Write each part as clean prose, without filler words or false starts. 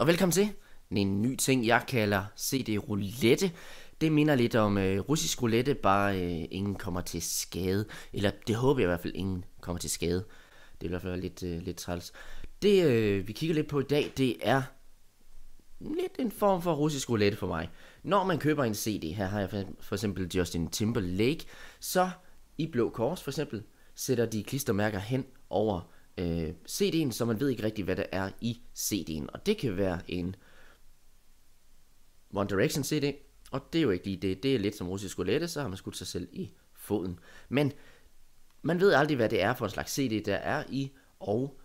velkommen til en ny ting, jeg kalder CD-roulette. Det minder lidt om russisk roulette, bare ingen kommer til skade. Eller det håber jeg i hvert fald, ingen kommer til skade. Det er i hvert fald lidt træls. Det vi kigger lidt på i dag, det er lidt en form for russisk roulette for mig. Når man køber en CD, her har jeg for eksempel Justin Timberlake, så i Blå Kors for eksempel, sætter de klistermærker hen over CD'en, så man ved ikke rigtig, hvad der er i CD'en. Og det kan være en One Direction CD, og det er jo ikke lige det. Det er lidt som russisk roulette, så har man skudt sig selv i foden. Men man ved aldrig, hvad det er for en slags CD, der er i, og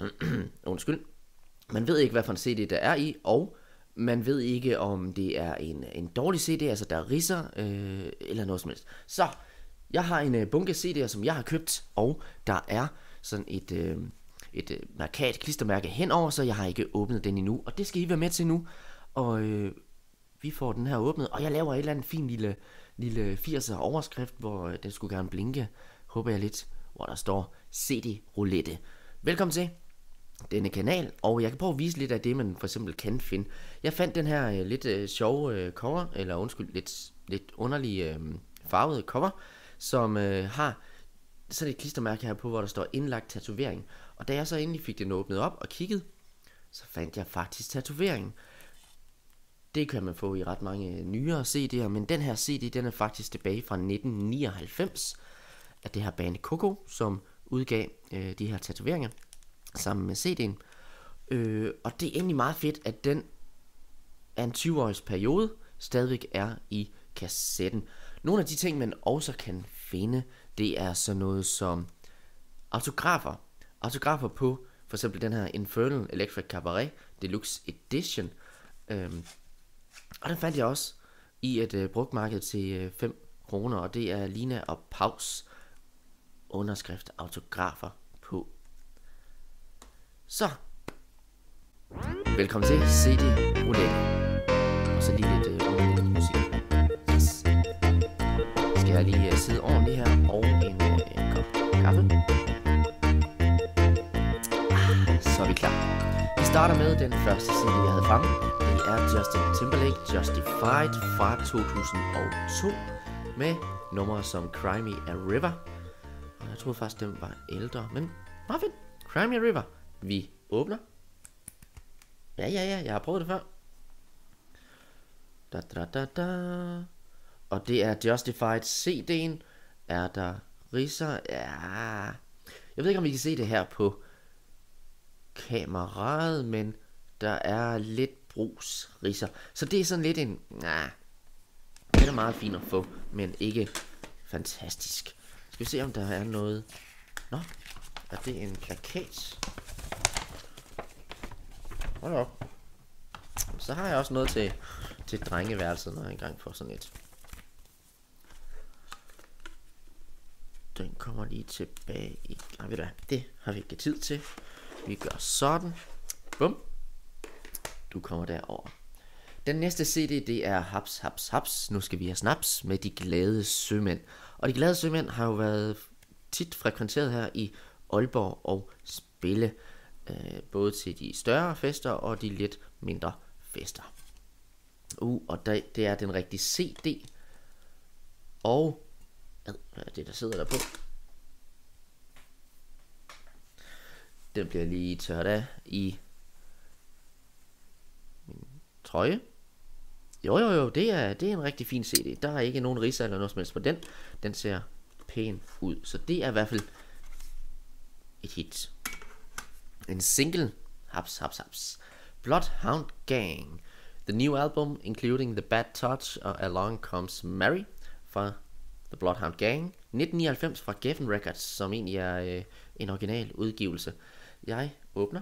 man ved ikke, hvad for en CD der er i, og man ved ikke, om det er en dårlig CD, altså der er ridser, eller noget som helst. Så, jeg har en bunke CD'er, som jeg har købt, og der er sådan et markat klistermærke henover, så jeg har ikke åbnet den endnu, og det skal I være med til nu. Og vi får den her åbnet, og jeg laver et eller andet fin lille 80'er overskrift, hvor den skulle gerne blinke, håber jeg lidt, hvor der står CD-roulette. Velkommen til denne kanal, og jeg kan prøve at vise lidt af det, man for eksempel kan finde. Jeg fandt den her lidt sjove cover, eller undskyld, lidt underlige farvede cover, som har sådan et klistermærke her på, hvor der står indlagt tatovering. Og da jeg så endelig fik den åbnet op og kigget, så fandt jeg faktisk tatoveringen. Det kan man få i ret mange nyere CD'er, men den her CD, den er faktisk tilbage fra 1999 af det her band Coco, som udgav de her tatoveringer sammen med CD'en. Og det er egentlig meget fedt, at den af en 20-års periode stadigvæk er i kassetten. Nogle af de ting, man også kan finde, det er sådan noget som autografer. Autografer på for eksempel den her Infernal Electric Cabaret Deluxe Edition. Og den fandt jeg også i et brugtmarked til 5 kroner, og det er Lina og Paus underskrift autografer på. Så, velkommen til CD Roulette. Og så lige lidt underlig musik. Yes. Skal jeg lige sidde ordentligt her, og en kop kaffe. Så er vi klar. Vi starter med den første CD, jeg havde fremme. Det er Justin Timberlake Justified fra 2002 med numre som Cry Me a River. Og jeg troede faktisk, den var ældre, men meget fint. Cry Me a River. Vi åbner. Ja, jeg har prøvet det før. Og det er Justified CD'en. Er der ridser? Ja. Jeg ved ikke, om vi kan se det her på kameraet, men der er lidt brugsridser. Så det er sådan lidt en... det er meget fint at få, men ikke fantastisk. Skal vi se, om der er noget... Nå, er det en plakat? Hold op. Så har jeg også noget til drengeværelset, når jeg engang får sådan et. Den kommer lige tilbage i... ved du hvad, det har vi ikke tid til. Vi gør sådan. Bum. Du kommer derover. Den næste CD, det er Haps, Haps, Haps. Nu skal vi have snaps med De Glade Sømænd. Og De Glade Sømænd har jo været tit frekventeret her i Aalborg og spille. Både til de større fester og de lidt mindre fester. Og det er den rigtige CD. Og hvad er det, der sidder der på? Den bliver lige tørt af i min trøje. Jo, det er en rigtig fin CD. Der er ikke nogen ridser eller noget som helst på den. Den ser pæn ud. Så det er i hvert fald et hit. En single. Haps, Haps, Haps. Bloodhound Gang. The new album including The Bad Touch og Along Comes Mary fra The Bloodhound Gang. 1999 fra Geffen Records, som egentlig er en original udgivelse. Jeg åbner.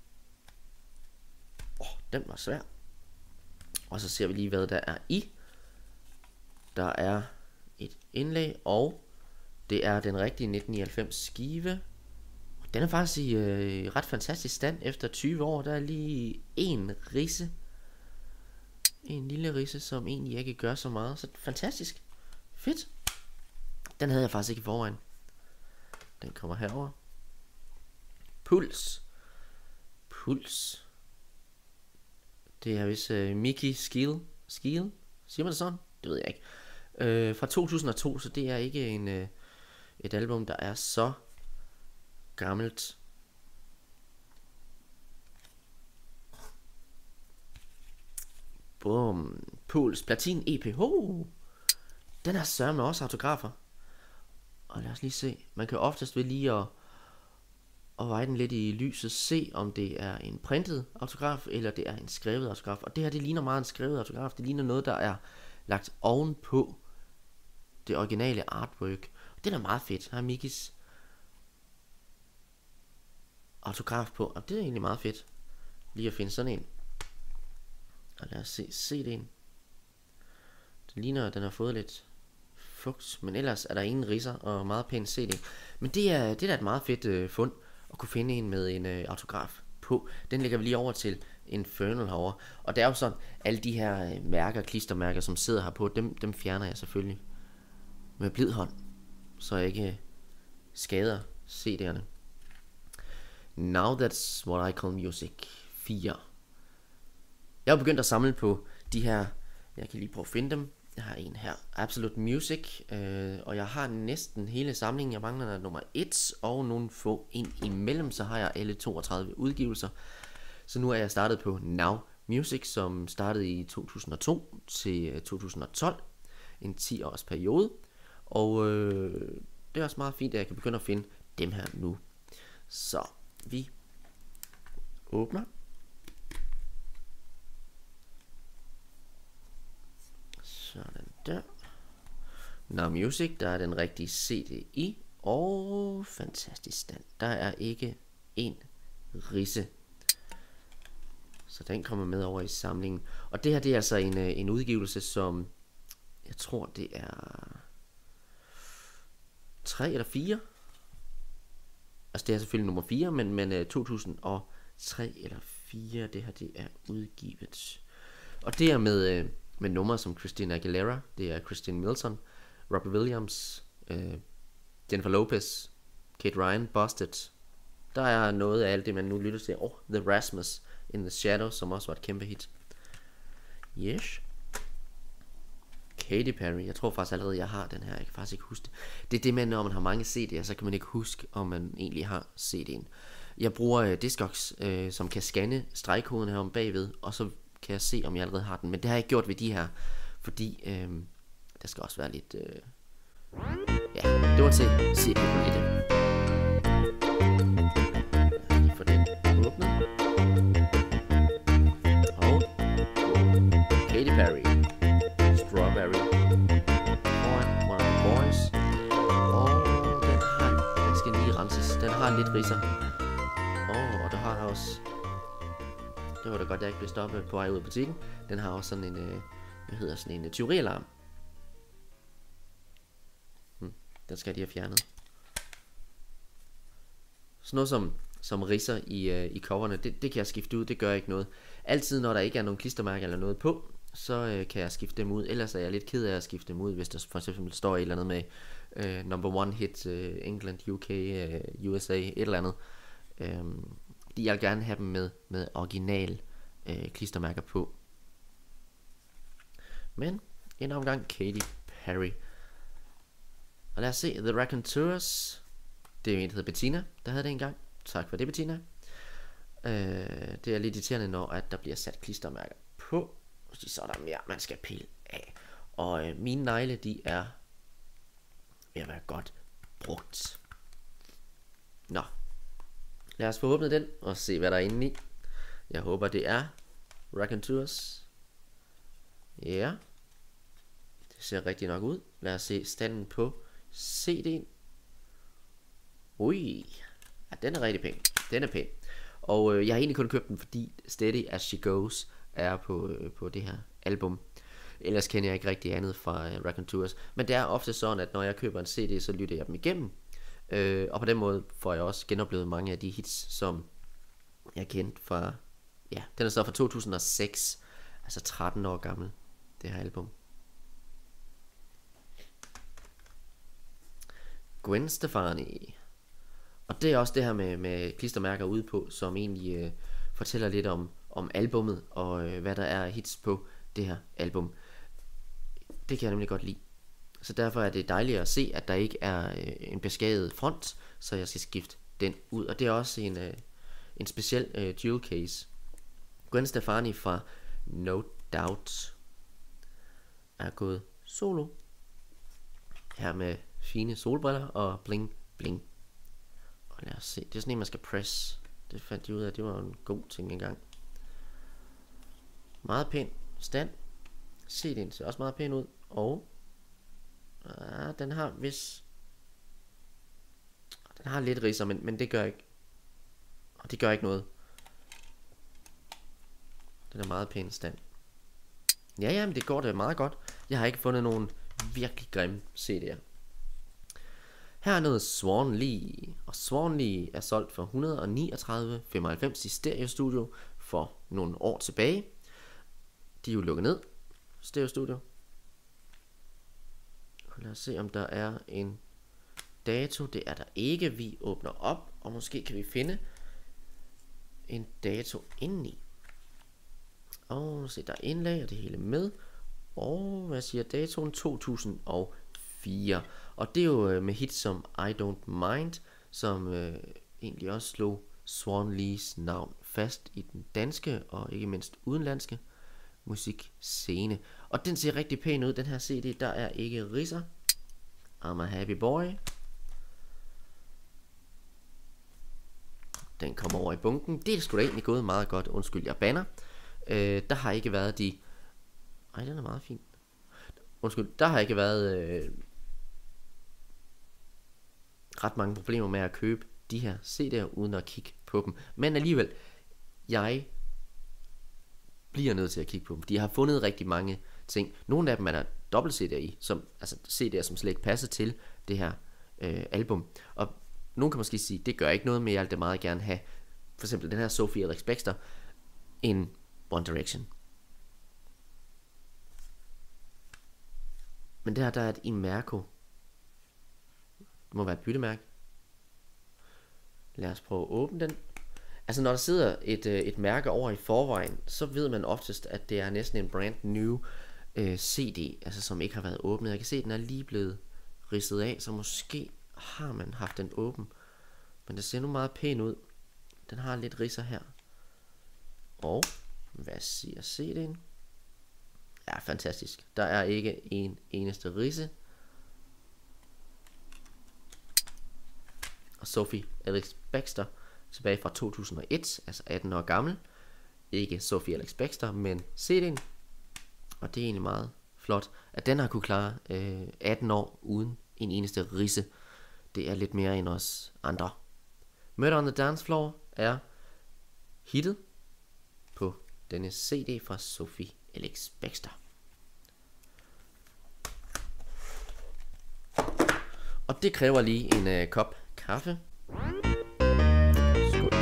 Den var svær. Og så ser vi lige, hvad der er i. Der er et indlæg, og det er den rigtige 1999 skive. Den er faktisk i ret fantastisk stand efter 20 år. Der er lige en ridse. En lille ridse, som egentlig ikke gør så meget. Så fantastisk. Fedt. Den havde jeg faktisk ikke i forvejen. Den kommer herover. Puls. Det er vist Mickey Skill. Skill? Siger man det sådan? Det ved jeg ikke. Fra 2002, så det er ikke et album, der er så gammelt. Boom. Puls Platin EP. Den er sørme også autografer. Og lad os lige se. Man kan oftest ved lige at veje den lidt i lyset, se om det er en printet autograf, eller det er en skrevet autograf. Og det her, det ligner meget en skrevet autograf. Det ligner noget, der er lagt ovenpå det originale artwork. Og det er meget fedt. Her er Mickeys autograf på. Og det er egentlig meget fedt. Lige at finde sådan en. Og lad os se CD'en. Det ligner, at den har fået lidt fugt, men ellers er der ingen ridser og meget pæn CD. Men det er da et meget fedt fund at kunne finde en med en autograf på. Den lægger vi lige over til Infernal herovre. Og det er jo sådan, alle de her mærker, klistermærker, som sidder her på, dem fjerner jeg selvfølgelig med blid hånd, så jeg ikke skader CD'erne. Now That's What I Call Music 4. Jeg har begyndt at samle på de her. Jeg kan lige prøve at finde dem. Jeg har en her, Absolute Music, og jeg har næsten hele samlingen. Jeg mangler nummer 1 og nogle få ind imellem, så har jeg alle 32 udgivelser. Så nu er jeg startet på Now Music, som startede i 2002 til 2012, en 10 års periode. Og det er også meget fint, at jeg kan begynde at finde dem her nu. Så vi åbner. Sådan der. Now Music, der er den rigtige CD i. Og fantastisk stand. Der er ikke en ridse. Så den kommer med over i samlingen. Og det her, det er altså en udgivelse, som jeg tror, det er 3 eller 4. Altså det er selvfølgelig nummer 4, men 2003 eller 4, det her, det er udgivet. Og det er med numre som Christina Aguilera, det er Christine Milson, Robbie Williams, Jennifer Lopez, Kate Ryan, Busted. Der er noget af alt det, man nu lytter til. The Rasmus in the Shadows, som også var et kæmpe hit. Yes. Katy Perry, jeg tror faktisk allerede, jeg har den her. Jeg kan faktisk ikke huske det. Det er det med, når man har mange CD'er, så kan man ikke huske, om man egentlig har CD'en. Jeg bruger Discogs, som kan scanne stregkoden her om bagved, og så kan jeg se, om jeg allerede har den. Men det har jeg ikke gjort ved de her, fordi der skal også være lidt ja, det var til se på lidt. Lige for den åbnet. Og Katy Perry, Strawberry, One of the Boys. Og den skal lige renses. Den har lidt ridser. Og der har der også. Det var da godt, jeg ikke blev stoppet på vej ud af butikken. Den har også sådan en, hvad hedder sådan en tyverialarm. Den skal de have fjernet. Sådan noget som ridser i coverne, det kan jeg skifte ud, det gør ikke noget. Altid når der ikke er nogen klistermærker eller noget på, så kan jeg skifte dem ud. Ellers er jeg lidt ked af at skifte dem ud, hvis der for eksempel står et eller andet med number 1 hit, England, UK, USA, et eller andet. Fordi jeg vil gerne have dem med original klistermærker på. Men en omgang Katy Perry. Og lad os se, The Raconteurs. Det er jo en, der hedder Bettina, der havde det engang. Tak for det, Bettina. Det er lidt irriterende, når at der bliver sat klistermærker på. Så er der mere, man skal pille af. Og mine negle, de er ved at være godt brugt. Nå. Lad os få åbnet den og se, hvad der er inde i. Jeg håber, det er Raconteurs. Ja. Det ser rigtig nok ud. Lad os se standen på CD'en. Ui. Ja, den er rigtig pæn. Den er pæn. Og jeg har egentlig kun købt den, fordi Steady As She Goes er på det her album. Ellers kender jeg ikke rigtig andet fra Raconteurs. Men det er ofte sådan, at når jeg køber en CD, så lytter jeg dem igennem. Og på den måde får jeg også genoplevet mange af de hits, som jeg kendte fra. Ja, den er så fra 2006. Altså 13 år gammel, det her album. Gwen Stefani. Og det er også det her med klistermærker ude på, som egentlig fortæller lidt om albummet, og hvad der er hits på det her album. Det kan jeg nemlig godt lide. Så derfor er det dejligt at se, at der ikke er en beskadiget front, så jeg skal skifte den ud. Og det er også en speciel dual case. Gwen Stefani fra No Doubt er gået solo. Her med fine solbriller og bling bling. Og lad os se, det er sådan en man skal press. Det fandt de ud af, det var en god ting engang. Meget pæn stand. CD'en ser også meget pæn ud. Og den har den har lidt ridser, men det gør ikke. Og det gør ikke noget. Den er meget pæn stand. Ja, men det går da meget godt. Jeg har ikke fundet nogen virkelig grimme CD'er. Her er noget Swan Lee. Og Swan Lee er solgt for 139,95 i Stereo Studio for nogle år tilbage. De er jo lukket ned, Stereo Studio. Lad os se om der er en dato. Det er der ikke. Vi åbner op, og måske kan vi finde en dato indeni. Og se, der er indlag og det hele med. Og hvad siger datoen? 2004. Og det er jo med hits som I Don't Mind, som egentlig også slog Swan Lees navn fast i den danske og ikke mindst udenlandske musikscene. Og den ser rigtig pæn ud, den her CD. Der er ikke ridser. I'm a happy boy. Den kommer over i bunken. Det er sgu da egentlig gået meget godt. Undskyld, jeg banner. Der har ikke været de... Ej, den er meget fin. Undskyld, der har ikke været ret mange problemer med at købe de her CD'er uden at kigge på dem. Men alligevel, jeg bliver nødt til at kigge på dem. De har fundet rigtig mange ting. Nogle af dem er der dobbelt CD'er i, altså CD'er, som slet ikke passer til det her album. Og nogen kan måske sige, det gør ikke noget, men jeg vil det meget gerne have. For eksempel den her Sophie Alex Baxter, en One Direction. Men der er et Imerco. Det må være et byttemærke. Lad os prøve at åbne den. Altså når der sidder et mærke over i forvejen, så ved man oftest, at det er næsten en brand new CD, altså som ikke har været åbnet. Jeg kan se, at den er lige blevet ridset af, så måske har man haft den åben. Men det ser nu meget pæn ud. Den har lidt ridser her. Og hvad siger CD'en? Ja, fantastisk. Der er ikke en eneste ridse. Og Sophie Alex Baxter tilbage fra 2001, altså 18 år gammel. Ikke Sophie Alex Baxter, men CD'en. Og det er egentlig meget flot, at den har kunne klare 18 år uden en eneste ridse. Det er lidt mere end os andre. Murder on the Dance Floor er hittet på denne CD fra Sophie Alex Baxter. Og det kræver lige en kop kaffe. Skål.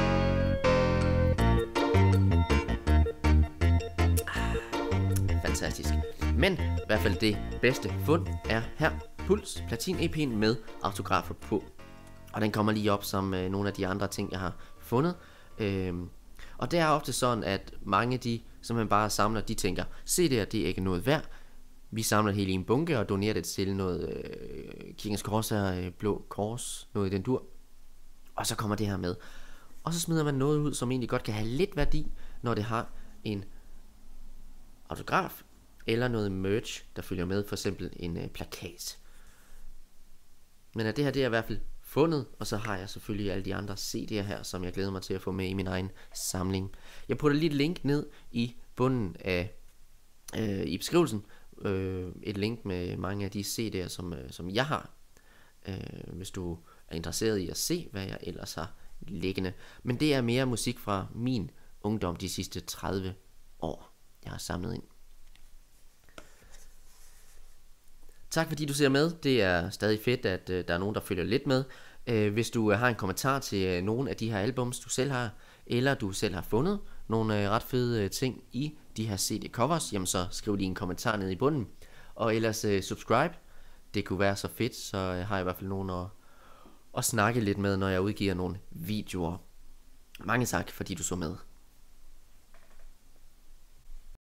Fantastisk. Men i hvert fald det bedste fund er her. Puls Platin EP'en med autografer på. Og den kommer lige op som nogle af de andre ting jeg har fundet. Og det er ofte sådan at mange de som man bare samler, de tænker, se det er ikke noget værd. Vi samler det hele i en bunke og donerer det til noget Kirkens Korshær, Blå Kors, noget i den dur. Og så kommer det her med. Og så smider man noget ud, som egentlig godt kan have lidt værdi, når det har en autograf eller noget merch, der følger med, for eksempel en plakat. Men det her, det er i hvert fald fundet, og så har jeg selvfølgelig alle de andre CD'er her, som jeg glæder mig til at få med i min egen samling. Jeg putter lige et link ned i bunden af i beskrivelsen, et link med mange af de CD'er, som jeg har, hvis du er interesseret i at se, hvad jeg ellers har liggende. Men det er mere musik fra min ungdom de sidste 30 år, jeg har samlet ind. Tak fordi du ser med. Det er stadig fedt, at der er nogen, der følger lidt med. Hvis du har en kommentar til nogle af de her albums, du selv har, eller du selv har fundet nogle ret fede ting i de her CD-covers, jamen så skriv lige en kommentar ned i bunden. Og ellers subscribe. Det kunne være så fedt, så har jeg i hvert fald nogen at snakke lidt med, når jeg udgiver nogle videoer. Mange tak, fordi du så med.